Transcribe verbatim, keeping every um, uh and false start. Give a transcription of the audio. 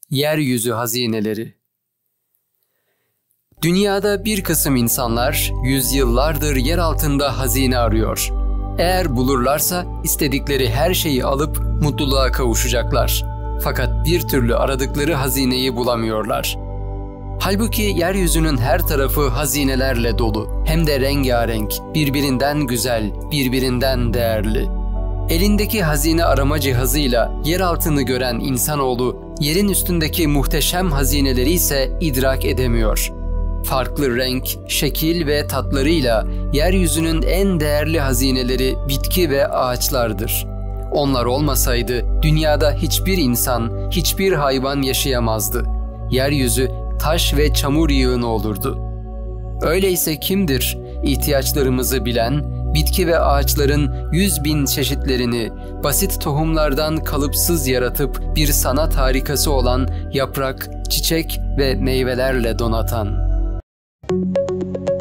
Yeryüzü hazineleri. Dünyada bir kısım insanlar yüzyıllardır yer altında hazine arıyor. Eğer bulurlarsa istedikleri her şeyi alıp mutluluğa kavuşacaklar. Fakat bir türlü aradıkları hazineyi bulamıyorlar. Halbuki yeryüzünün her tarafı hazinelerle dolu, hem de rengarenk, birbirinden güzel, birbirinden değerli. Elindeki hazine arama cihazıyla yer altını gören insanoğlu, yerin üstündeki muhteşem hazineleri ise idrak edemiyor. Farklı renk, şekil ve tatlarıyla yeryüzünün en değerli hazineleri bitki ve ağaçlardır. Onlar olmasaydı dünyada hiçbir insan, hiçbir hayvan yaşayamazdı. Yeryüzü taş ve çamur yığını olurdu. Öyleyse kimdir ihtiyaçlarımızı bilen, bitki ve ağaçların yüz bin çeşitlerini basit tohumlardan kalıpsız yaratıp bir sanat harikası olan yaprak, çiçek ve meyvelerle donatan?